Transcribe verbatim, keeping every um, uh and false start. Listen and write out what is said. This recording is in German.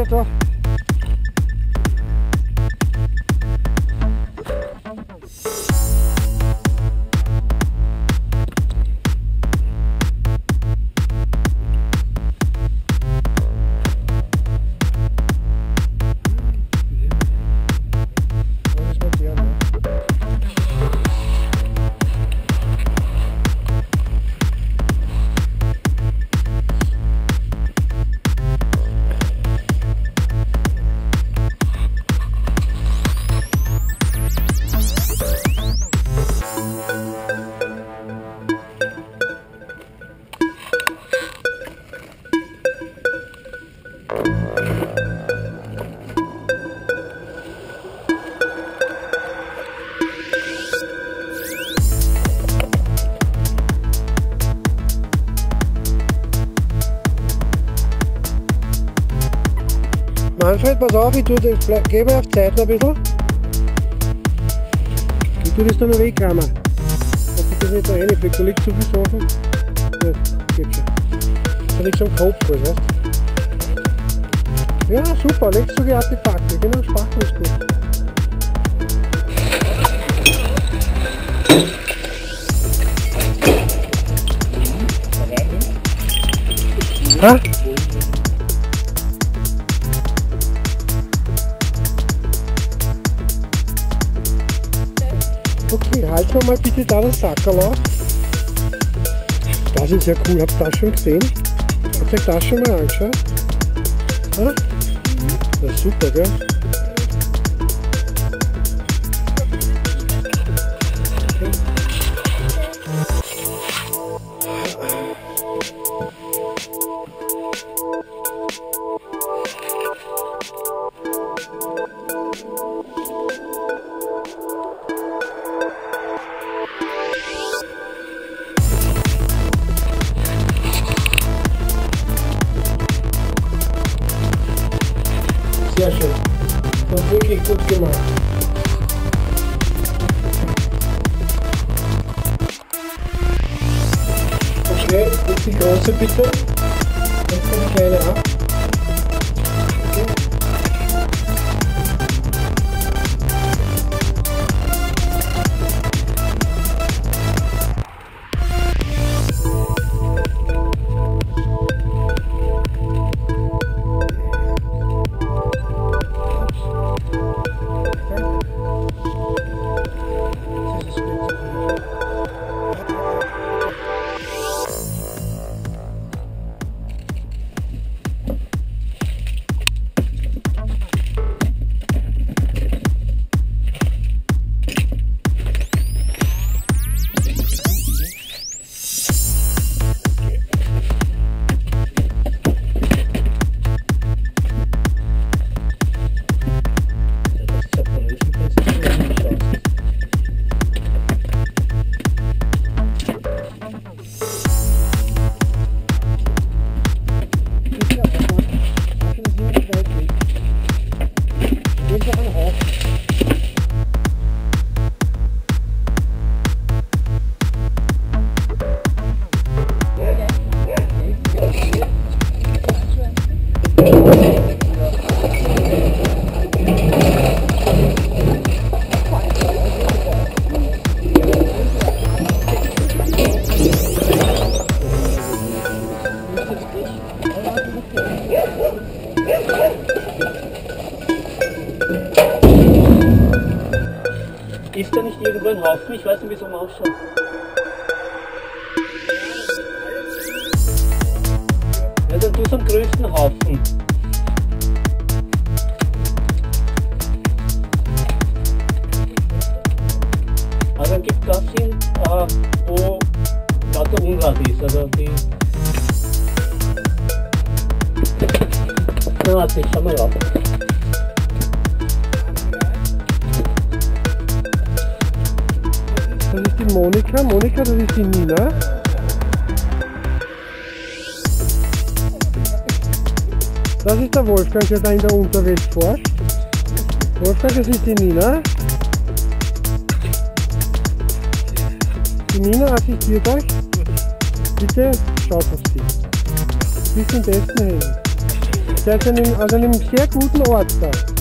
da. Manfred, pass auf, ich tue das, gebe auf Zeit noch ein bisschen. Ich tue das da noch wegkramen. Dass das nicht da reinfliegt, da liegt so viel Sachen. Ja, geht schon. Da liegt so am Kopf, weißt du? Ja, super, legst du die Artefakte, genau, Spachtel ist gut. Ha? Okay, halt mir mal bitte da das Sackerl auf. Das ist ja cool, habt ihr das schon gesehen? Habt ihr das schon mal angeschaut? Ja? Das ist super, gell? Sehr schön. Und wirklich gut gemacht. Okay, jetzt die große bitte. Jetzt kommt die kleine ab. Okay. Ist da nicht irgendwo ein Haufen? Ich weiß nicht, wie es so ausschaut. Ja, dann tust du am größten Haufen. Also dann gibt das hin, äh, wo lauter Unrat ist. Also die. Na warte, ich schau mal auf. Das ist die Monika, Monika, das ist die Nina. Das ist der Wolfgang, der da in der Unterwelt forscht. Wolfgang, das ist die Nina. Die Nina assistiert euch. Bitte schaut auf sie. Sie sind in besten Händen. Der ist an einem, also an einem sehr guten Ort da.